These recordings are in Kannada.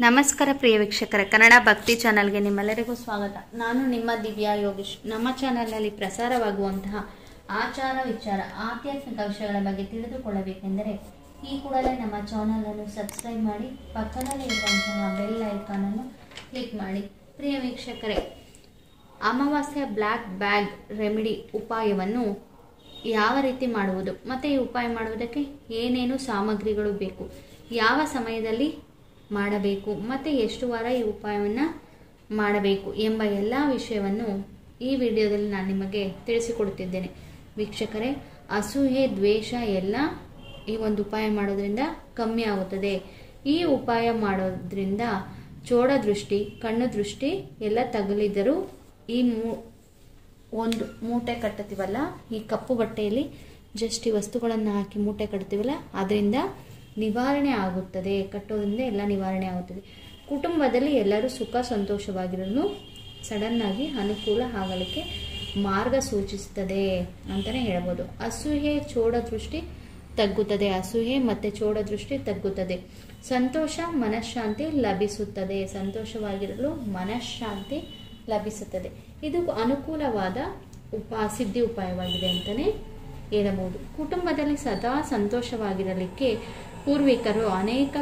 ನಮಸ್ಕಾರ ಪ್ರಿಯ ವೀಕ್ಷಕರೇ, ಕನ್ನಡ ಭಕ್ತಿ ಚಾನೆಲ್ಗೆ ನಿಮ್ಮೆಲ್ಲರಿಗೂ ಸ್ವಾಗತ. ನಾನು ನಿಮ್ಮ ದಿವ್ಯಾ ಯೋಗೇಶ್. ನಮ್ಮ ಚಾನೆಲ್ನಲ್ಲಿ ಪ್ರಸಾರವಾಗುವಂತಹ ಆಚಾರ ವಿಚಾರ ಆಧ್ಯಾತ್ಮಿಕ ವಿಷಯಗಳ ಬಗ್ಗೆ ತಿಳಿದುಕೊಳ್ಳಬೇಕೆಂದರೆ ಈ ಕೂಡಲೇ ನಮ್ಮ ಚಾನೆಲ್ ಅನ್ನು ಸಬ್ಸ್ಕ್ರೈಬ್ ಮಾಡಿ, ಪಕ್ಕದಲ್ಲಿ ಇರುವಂತಹ ಬೆಲ್ ಐಕಾನ್ ಅನ್ನು ಕ್ಲಿಕ್ ಮಾಡಿ. ಪ್ರಿಯ ವೀಕ್ಷಕರೇ, ಅಮಾವಾಸ್ಯೆ ಬ್ಲ್ಯಾಕ್ ಬ್ಯಾಗ್ ರೆಮಿಡಿ ಉಪಾಯವನ್ನು ಯಾವ ರೀತಿ ಮಾಡುವುದು ಮತ್ತು ಈ ಉಪಾಯ ಮಾಡುವುದಕ್ಕೆ ಏನೇನು ಸಾಮಗ್ರಿಗಳು ಬೇಕು, ಯಾವ ಸಮಯದಲ್ಲಿ ಮಾಡಬೇಕು ಮತ್ತು ಎಷ್ಟು ವಾರ ಈ ಉಪಾಯವನ್ನು ಮಾಡಬೇಕು ಎಂಬ ಎಲ್ಲ ವಿಷಯವನ್ನು ಈ ವಿಡಿಯೋದಲ್ಲಿ ನಾನು ನಿಮಗೆ ತಿಳಿಸಿಕೊಡುತ್ತಿದ್ದೇನೆ. ವೀಕ್ಷಕರೇ, ಅಸೂಯೆ ದ್ವೇಷ ಎಲ್ಲ ಈ ಒಂದು ಉಪಾಯ ಮಾಡೋದ್ರಿಂದ ಕಮ್ಮಿ ಆಗುತ್ತದೆ. ಈ ಉಪಾಯ ಮಾಡೋದ್ರಿಂದ ಚೋಡ ದೃಷ್ಟಿ, ಕಣ್ಣು ದೃಷ್ಟಿ ಎಲ್ಲ ತಗುಲಿದರೂ ಈ ಒಂದು ಮೂಟೆ ಕಟ್ಟುತ್ತೀವಲ್ಲ, ಈ ಕಪ್ಪು ಬಟ್ಟೆಯಲ್ಲಿ ಜಸ್ಟ್ ಈ ವಸ್ತುಗಳನ್ನು ಹಾಕಿ ಮೂಟೆ ಕಟ್ತೀವಲ್ಲ, ಅದರಿಂದ ನಿವಾರಣೆ ಆಗುತ್ತದೆ. ಕಟ್ಟೋದ್ರಿಂದ ಎಲ್ಲ ನಿವಾರಣೆ ಆಗುತ್ತದೆ. ಕುಟುಂಬದಲ್ಲಿ ಎಲ್ಲರೂ ಸುಖ ಸಂತೋಷವಾಗಿರಲು ಸಡನ್ನಾಗಿ ಅನುಕೂಲ ಆಗಲಿಕ್ಕೆ ಮಾರ್ಗ ಸೂಚಿಸುತ್ತದೆ ಅಂತಲೇ ಹೇಳ್ಬೋದು. ಅಸೂಯೆ ಚೋಡ ದೃಷ್ಟಿ ತಗ್ಗುತ್ತದೆ. ಅಸೂಯೆ ಮತ್ತು ಚೋಡ ದೃಷ್ಟಿ ತಗ್ಗುತ್ತದೆ. ಸಂತೋಷ ಮನಃಶಾಂತಿ ಲಭಿಸುತ್ತದೆ. ಸಂತೋಷವಾಗಿರಲು ಮನಃಶಾಂತಿ ಲಭಿಸುತ್ತದೆ. ಇದು ಅನುಕೂಲವಾದ ಸಿದ್ಧಿ ಉಪಾಯವಾಗಿದೆ ಅಂತಲೇ ಹೇಳಬಹುದು. ಕುಟುಂಬದಲ್ಲಿ ಸದಾ ಸಂತೋಷವಾಗಿರಲಿಕ್ಕೆ ಪೂರ್ವಿಕರು ಅನೇಕ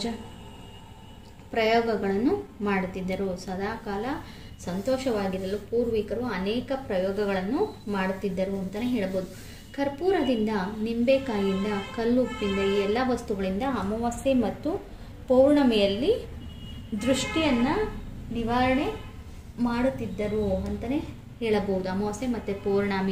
ಪ್ರಯೋಗಗಳನ್ನು ಮಾಡುತ್ತಿದ್ದರು. ಸದಾಕಾಲ ಸಂತೋಷವಾಗಿರಲು ಪೂರ್ವಿಕರು ಅನೇಕ ಪ್ರಯೋಗಗಳನ್ನು ಮಾಡುತ್ತಿದ್ದರು ಅಂತಲೇ ಹೇಳ್ಬೋದು. ಕರ್ಪೂರದಿಂದ, ನಿಂಬೆಕಾಯಿಯಿಂದ, ಕಲ್ಲುಪ್ಪಿಂದ, ಈ ಎಲ್ಲ ವಸ್ತುಗಳಿಂದ ಅಮಾವಾಸ್ಯೆ ಮತ್ತು ಪೌರ್ಣಮಿಯಲ್ಲಿ ದೃಷ್ಟಿಯನ್ನು ನಿವಾರಣೆ ಮಾಡುತ್ತಿದ್ದರು ಅಂತಲೇ ಹೇಳಬಹುದು. ಅಮಾವಾಸ್ಯೆ ಮತ್ತು ಪೌರ್ಣಮಿ,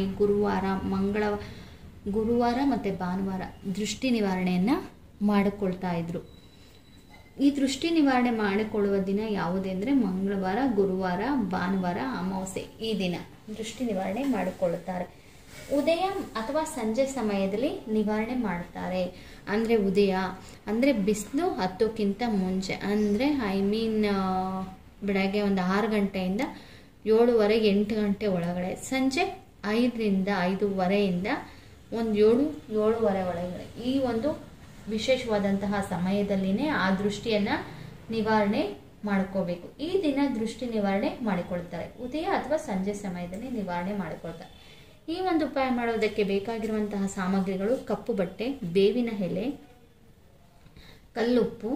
ಗುರುವಾರ ಮತ್ತು ಭಾನುವಾರ ದೃಷ್ಟಿ ನಿವಾರಣೆಯನ್ನು ಮಾಡಿಕೊಳ್ತಾ ಇದ್ರು. ಈ ದೃಷ್ಟಿ ನಿವಾರಣೆ ಮಾಡಿಕೊಳ್ಳುವ ದಿನ ಯಾವುದೆಂದರೆ ಮಂಗಳವಾರ, ಗುರುವಾರ, ಭಾನುವಾರ, ಅಮಾವಾಸ್ಯೆ ಈ ದಿನ ದೃಷ್ಟಿ ನಿವಾರಣೆ ಮಾಡಿಕೊಳ್ಳುತ್ತಾರೆ. ಉದಯ ಅಥವಾ ಸಂಜೆ ಸಮಯದಲ್ಲಿ ನಿವಾರಣೆ ಮಾಡುತ್ತಾರೆ. ಅಂದರೆ ಉದಯ ಅಂದರೆ ಬಿಸಿಲು ಹತ್ತೋಕ್ಕಿಂತ ಮುಂಚೆ, ಅಂದರೆ ಬೆಳಗ್ಗೆ ಒಂದು 6 ಗಂಟೆಯಿಂದ 7:30, 8 ಗಂಟೆ ಒಳಗಡೆ, ಸಂಜೆ 5ರಿಂದ 5:30ಯಿಂದ ಒಂದು 7:30 ಒಳಗಡೆ, ಈ ಒಂದು ವಿಶೇಷವಾದಂತಹ ಸಮಯದಲ್ಲಿನೇ ಆ ದೃಷ್ಟಿಯನ್ನು ನಿವಾರಣೆ ಮಾಡ್ಕೋಬೇಕು. ಈ ದಿನ ದೃಷ್ಟಿ ನಿವಾರಣೆ ಮಾಡಿಕೊಳ್ತಾರೆ. ಉದಯ ಅಥವಾ ಸಂಜೆ ಸಮಯದಲ್ಲಿ ನಿವಾರಣೆ ಮಾಡಿಕೊಳ್ತಾರೆ. ಈ ಒಂದು ಉಪಾಯ ಮಾಡೋದಕ್ಕೆ ಬೇಕಾಗಿರುವಂತಹ ಸಾಮಗ್ರಿಗಳು: ಕಪ್ಪು ಬಟ್ಟೆ, ಬೇವಿನ ಎಲೆ, ಕಲ್ಲುಪ್ಪು,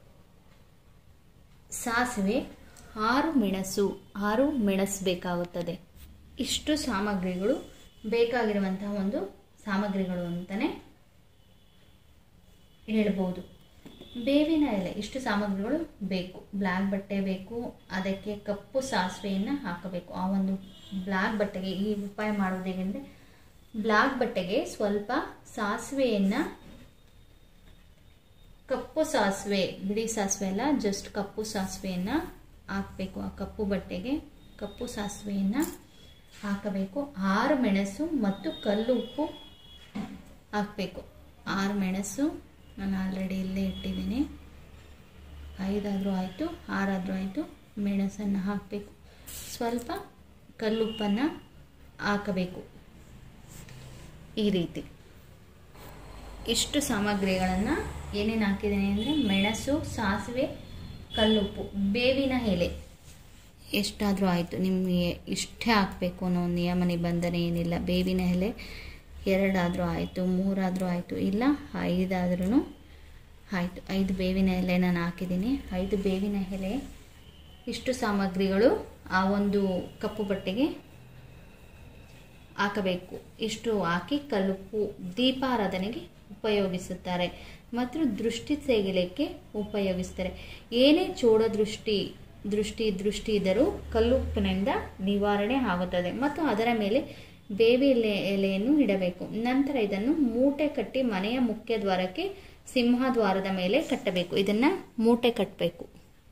ಸಾಸಿವೆ, 6 ಮೆಣಸು ಬೇಕಾಗುತ್ತದೆ. ಇಷ್ಟು ಸಾಮಗ್ರಿಗಳು ಬೇಕಾಗಿರುವಂತಹ ಒಂದು ಸಾಮಗ್ರಿಗಳು ಅಂತಲೇ ಹೇಳ್ಬೋದು. ಬೇವಿನ ಎಲೆ ಇಷ್ಟು ಸಾಮಗ್ರಿಗಳು ಬೇಕು. ಬ್ಲ್ಯಾಕ್ ಬಟ್ಟೆ ಬೇಕು, ಅದಕ್ಕೆ ಕಪ್ಪು ಸಾಸಿವೆಯನ್ನು ಹಾಕಬೇಕು. ಆ ಒಂದು ಬ್ಲ್ಯಾಕ್ ಬಟ್ಟೆಗೆ ಈ ಉಪಾಯ ಮಾಡುವುದು ಹೇಗೆಂದರೆ, ಬ್ಲ್ಯಾಕ್ ಬಟ್ಟೆಗೆ ಸ್ವಲ್ಪ ಸಾಸಿವೆಯನ್ನು, ಕಪ್ಪು ಸಾಸಿವೆ, ಬಿಳಿ ಸಾಸಿವೆ ಅಲ್ಲ, ಜಸ್ಟ್ ಕಪ್ಪು ಸಾಸಿವೆಯನ್ನು ಹಾಕಬೇಕು. ಆ ಕಪ್ಪು ಬಟ್ಟೆಗೆ ಕಪ್ಪು ಸಾಸಿವೆಯನ್ನು ಹಾಕಬೇಕು. 6 ಮೆಣಸು ಮತ್ತು ಕಲ್ಲು ಉಪ್ಪು ಹಾಕಬೇಕು. 6 ಮೆಣಸು ನಾನು ಆಲ್ರೆಡಿ ಇಲ್ಲೇ ಇಟ್ಟಿದ್ದೀನಿ. 5 ಆದರೂ ಆಯಿತು, 6 ಆದರೂ ಆಯಿತು. ಮೆಣಸನ್ನು ಹಾಕಬೇಕು. ಸ್ವಲ್ಪ ಕಲ್ಲುಪ್ಪನ್ನು ಹಾಕಬೇಕು. ಈ ರೀತಿ ಇಷ್ಟು ಸಾಮಗ್ರಿಗಳನ್ನು ಏನೇನು ಹಾಕಿದ್ದೀನಿ ಅಂದರೆ, ಮೆಣಸು, ಸಾಸಿವೆ, ಕಲ್ಲುಪ್ಪು, ಬೇವಿನ ಎಲೆ ಎಷ್ಟಾದರೂ ಆಯಿತು. ನಿಮಗೆ ಇಷ್ಟೇ ಹಾಕಬೇಕು ಅನ್ನೋ ನಿಯಮ ನಿಬಂಧನೆ ಏನಿಲ್ಲ. ಬೇವಿನ ಎಲೆ 2 ಆದರೂ ಆಯಿತು, 3 ಆದರೂ ಆಯಿತು, ಇಲ್ಲ 5 ಆದ್ರೂ ಆಯಿತು. 5 ಬೇವಿನ ಎಲೆ ನಾನು ಹಾಕಿದ್ದೀನಿ. 5 ಬೇವಿನ ಎಲೆ, ಇಷ್ಟು ಸಾಮಗ್ರಿಗಳು ಆ ಒಂದು ಕಪ್ಪು ಬಟ್ಟೆಗೆ ಹಾಕಬೇಕು. ಇಷ್ಟು ಹಾಕಿ ಕಲ್ಲುಪ್ಪು ದೀಪಾರಾಧನೆಗೆ ಉಪಯೋಗಿಸುತ್ತಾರೆ ಮತ್ತು ದೃಷ್ಟಿ ತೆಗೆಯಲಿಕ್ಕೆ ಉಪಯೋಗಿಸ್ತಾರೆ. ಏನೇ ಚೋಡ ದೃಷ್ಟಿ ಇದ್ದರೂ ಕಲ್ಲುಪ್ಪಿನಿಂದ ನಿವಾರಣೆ ಆಗುತ್ತದೆ ಮತ್ತು ಅದರ ಮೇಲೆ ಬೇವಿನ ಎಲೆಯನ್ನು ಇಡಬೇಕು. ನಂತರ ಇದನ್ನು ಮೂಟೆ ಕಟ್ಟಿ ಮನೆಯ ಮುಖ್ಯ ದ್ವಾರಕ್ಕೆ, ಸಿಂಹದ್ವಾರದ ಮೇಲೆ ಕಟ್ಟಬೇಕು. ಇದನ್ನು ಮೂಟೆ ಕಟ್ಟಬೇಕು.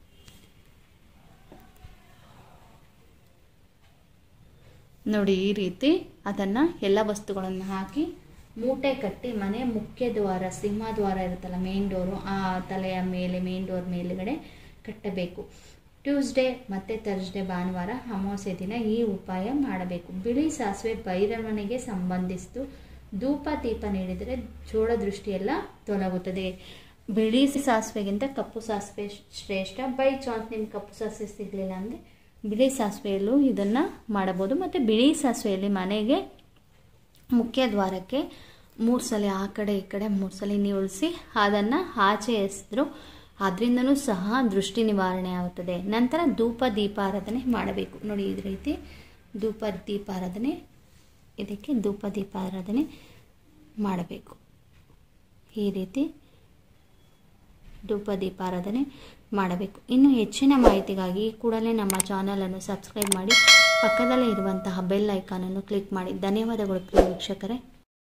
ನೋಡಿ, ಈ ರೀತಿ ಅದನ್ನು ಎಲ್ಲ ವಸ್ತುಗಳನ್ನು ಹಾಕಿ ಮೂಟೆ ಕಟ್ಟಿ ಮನೆಯ ಮುಖ್ಯ ದ್ವಾರ, ಸಿಂಹದ್ವಾರ ಇರುತ್ತಲ್ಲ, ಮೇನ್ ಡೋರು, ಆ ತಲೆಯ ಮೇಲೆ ಮೇನ್ ಡೋರ್ ಮೇಲುಗಡೆ ಕಟ್ಟಬೇಕು. ಟ್ಯೂಸ್ಡೇ ಮತ್ತು ಥರ್ಸ್ಡೇ, ಭಾನುವಾರ, ಅಮಾವಾಸ್ಯೆ ದಿನ ಈ ಉಪಾಯ ಮಾಡಬೇಕು. ಬಿಳಿ ಸಾಸಿವೆ ಭೈರವನಿಗೆ ಸಂಬಂಧಿಸಿದ್ದು. ಧೂಪ ದೀಪ ನೀಡಿದರೆ ಚೋಡ ದೃಷ್ಟಿಯೆಲ್ಲ ತೊಲಗುತ್ತದೆ. ಬಿಳಿ ಸಾಸಿವೆಗಿಂತ ಕಪ್ಪು ಸಾಸಿವೆ ಶ್ರೇಷ್ಠ. ಬೈ ಚಾನ್ಸ್ ನಿಮ್ಗೆ ಕಪ್ಪು ಸಾಸಿವೆ ಸಿಗಲಿಲ್ಲ ಅಂದರೆ ಬಿಳಿ ಸಾಸಿವೆಯಲ್ಲೂ ಇದನ್ನು ಮಾಡಬಹುದು. ಮತ್ತು ಬಿಳಿ ಸಾಸಿವೆಯಲ್ಲಿ ಮನೆಗೆ ಮುಖ್ಯ ದ್ವಾರಕ್ಕೆ 3 ಸಲ ಆ ಕಡೆ ಈ ಕಡೆ 3 ಸಲ ನೀವುಳಿಸಿ ಅದನ್ನು ಆಚೆ ಎಸೆದ್ರು ಅದರಿಂದನೂ ಸಹ ದೃಷ್ಟಿ ನಿವಾರಣೆ ಆಗುತ್ತದೆ. ನಂತರ ಧೂಪ ದೀಪಾರಾಧನೆ ಮಾಡಬೇಕು. ನೋಡಿ ಈ ರೀತಿ ಧೂಪ ದೀಪಾರಾಧನೆ, ಇದಕ್ಕೆ ಧೂಪ ದೀಪಾರಾಧನೆ ಮಾಡಬೇಕು. ಈ ರೀತಿ ಧೂಪ ದೀಪಾರಾಧನೆ ಮಾಡಬೇಕು. ಇನ್ನು ಹೆಚ್ಚಿನ ಮಾಹಿತಿಗಾಗಿ ಕೂಡಲೇ ನಮ್ಮ ಚಾನಲನ್ನು ಸಬ್ಸ್ಕ್ರೈಬ್ ಮಾಡಿ, ಪಕ್ಕದಲ್ಲೇ ಇರುವಂತಹ ಬೆಲ್ ಐಕಾನನ್ನು ಕ್ಲಿಕ್ ಮಾಡಿ. ಧನ್ಯವಾದಗಳು ಪ್ರಿಯ ವೀಕ್ಷಕರೇ.